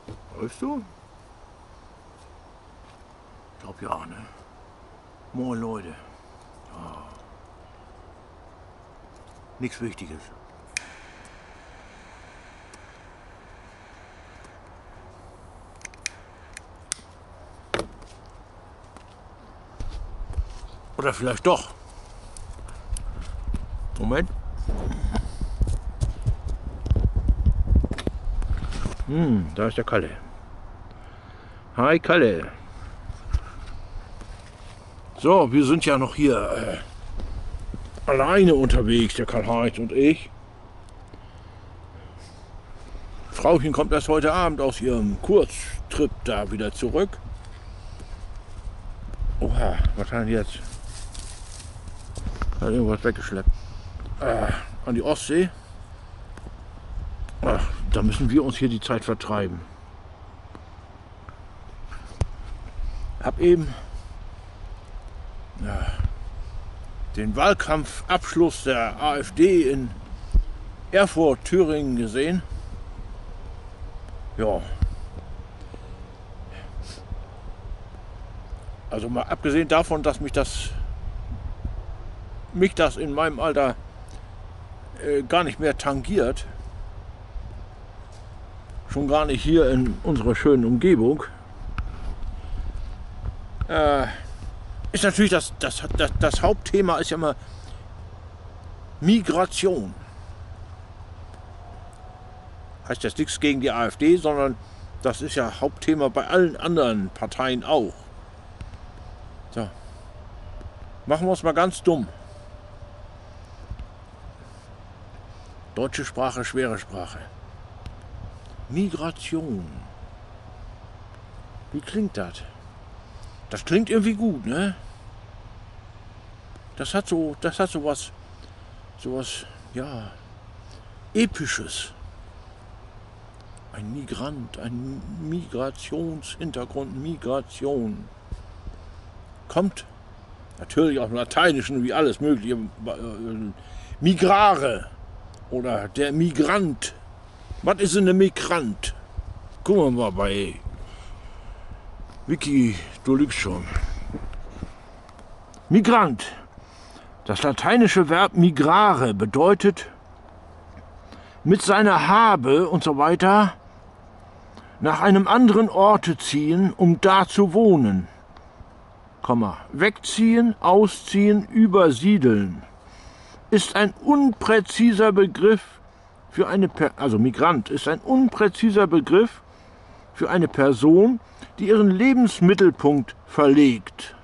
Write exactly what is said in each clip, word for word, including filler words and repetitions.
Weißt du? Ich glaub ja, ne? Moin Leute. Oh. Nichts Wichtiges. Oder vielleicht doch. Moment. Hm, da ist der Kalle. Hi Kalle. So, wir sind ja noch hier äh, alleine unterwegs, der Karl-Heinz und ich. Frauchen kommt erst heute Abend aus ihrem Kurztrip da wieder zurück. Oha, was hat denn jetzt? Hat irgendwas weggeschleppt. Äh, an die Ostsee. Ach, da müssen wir uns hier die Zeit vertreiben. Hab eben ja, den Wahlkampfabschluss der AfD in Erfurt, Thüringen gesehen. Ja. Also mal abgesehen davon, dass mich das mich das in meinem Alter äh, gar nicht mehr tangiert. Schon gar nicht hier in unserer schönen Umgebung. Äh, ist natürlich das, das, das, das Hauptthema ist ja immer Migration. Heißt jetzt nichts gegen die AfD, sondern das ist ja Hauptthema bei allen anderen Parteien auch. So. Machen wir uns mal ganz dumm. Deutsche Sprache, schwere Sprache. Migration. Wie klingt das? Das klingt irgendwie gut, ne? Das hat so, das hat sowas, sowas, ja, Episches. Ein Migrant, ein Migrationshintergrund, Migration. Kommt natürlich aus dem Lateinischen wie alles Mögliche. Migrare oder der Migrant. Was ist denn ein Migrant? Gucken wir mal bei Wiki, du lügst schon. Migrant. Das lateinische Verb migrare bedeutet mit seiner Habe und so weiter nach einem anderen Orte ziehen, um da zu wohnen. Komma, wegziehen, ausziehen, übersiedeln. Ist ein unpräziser Begriff für eine per also Migrant ist ein unpräziser Begriff für eine Person, die ihren Lebensmittelpunkt verlegt.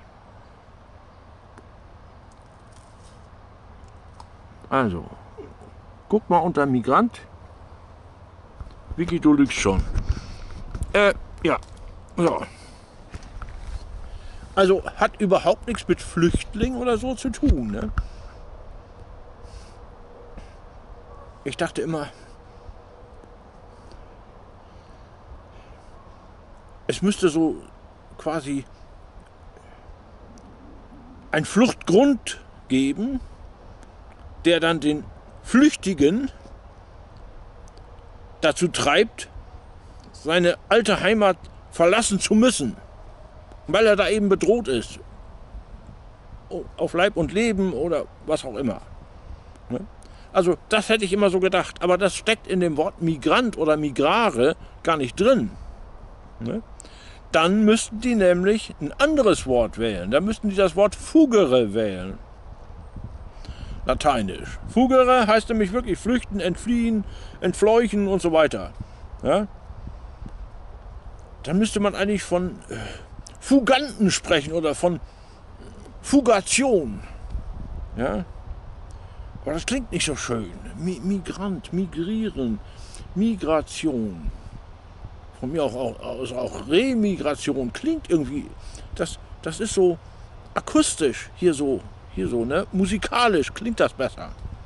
Also, guck mal unter Migrant. Vicky, du lügst schon. Äh, ja. So. Also hat überhaupt nichts mit Flüchtling oder so zu tun, ne? Ich dachte immer, es müsste so quasi einen Fluchtgrund geben, der dann den Flüchtigen dazu treibt, seine alte Heimat verlassen zu müssen, weil er da eben bedroht ist. Auf Leib und Leben oder was auch immer. Also das hätte ich immer so gedacht, aber das steckt in dem Wort Migrant oder Migrare gar nicht drin. Dann müssten die nämlich ein anderes Wort wählen. Dann müssten die das Wort fugere wählen. Lateinisch. Fugere heißt nämlich wirklich flüchten, entfliehen, entfleuchen und so weiter. Ja? Dann müsste man eigentlich von äh, Fuganten sprechen oder von Fugation. Ja? Aber das klingt nicht so schön. Mi Migrant, migrieren, Migration. Von mir auch, auch, also auch Remigration klingt irgendwie. Das, das ist so akustisch hier so. Hier so, ne? Musikalisch klingt das besser.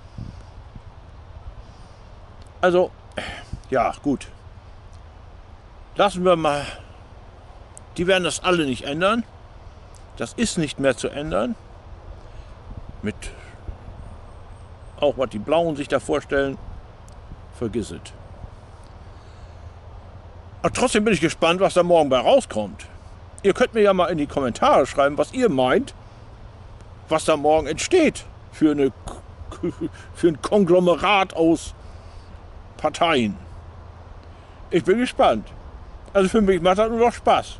Also, ja, gut. Lassen wir mal. Die werden das alle nicht ändern. Das ist nicht mehr zu ändern. Mit auch was die Blauen sich da vorstellen, vergiss es. Aber trotzdem bin ich gespannt, was da morgen bei rauskommt. Ihr könnt mir ja mal in die Kommentare schreiben, was ihr meint, was da morgen entsteht für, eine, für ein Konglomerat aus Parteien. Ich bin gespannt. Also für mich macht das nur noch Spaß.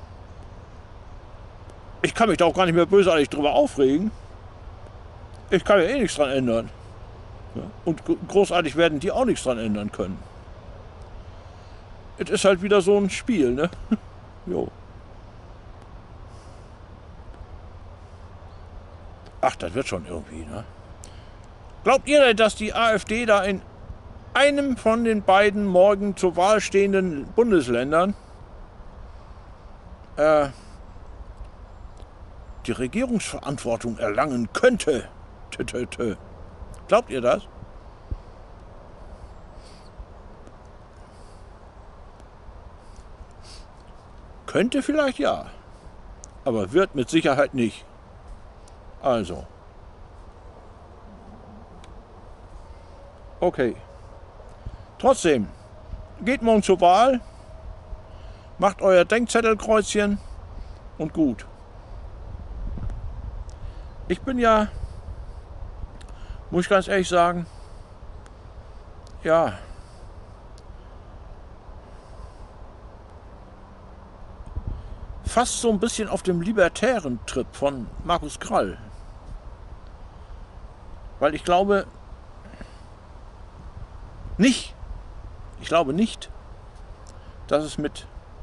Ich kann mich da auch gar nicht mehr bösartig drüber aufregen. Ich kann ja eh nichts dran ändern. Und großartig werden die auch nichts dran ändern können. Es ist halt wieder so ein Spiel, ne? Jo. Ach, das wird schon irgendwie, ne? Glaubt ihr denn, dass die AfD da in einem von den beiden morgen zur Wahl stehenden Bundesländern äh, die Regierungsverantwortung erlangen könnte? Tö, tö, tö. Glaubt ihr das? Könnte vielleicht ja, aber wird mit Sicherheit nicht. Also. Okay. Trotzdem, geht morgen zur Wahl, macht euer Denkzettelkreuzchen und gut. Ich bin ja, muss ich ganz ehrlich sagen, ja, fast so ein bisschen auf dem libertären Trip von Markus Krall. Weil ich glaube nicht, ich glaube nicht, dass es mit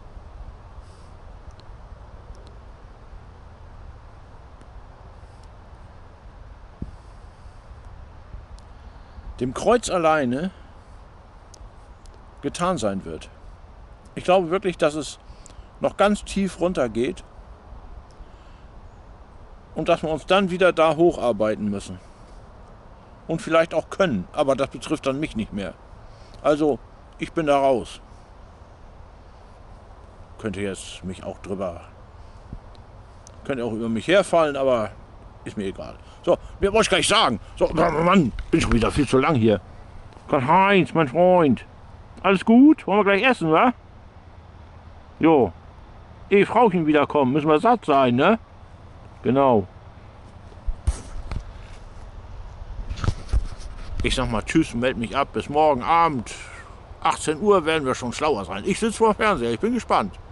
dem Kreuz alleine getan sein wird. Ich glaube wirklich, dass es noch ganz tief runter geht und dass wir uns dann wieder da hocharbeiten müssen. Und vielleicht auch können, aber das betrifft dann mich nicht mehr. Also, ich bin da raus. Könnte jetzt mich auch drüber, könnte auch über mich herfallen, aber ist mir egal. So, mir wollte ich gleich sagen. So, Mann, bin schon wieder viel zu lang hier. Karl-Heinz, mein Freund. Alles gut? Wollen wir gleich essen, wa? Jo. Ehe Frauchen wiederkommen, müssen wir satt sein, ne? Genau. Ich sag mal tschüss und melde mich ab. Bis morgen Abend. achtzehn Uhr werden wir schon schlauer sein. Ich sitze vor dem Fernseher, ich bin gespannt.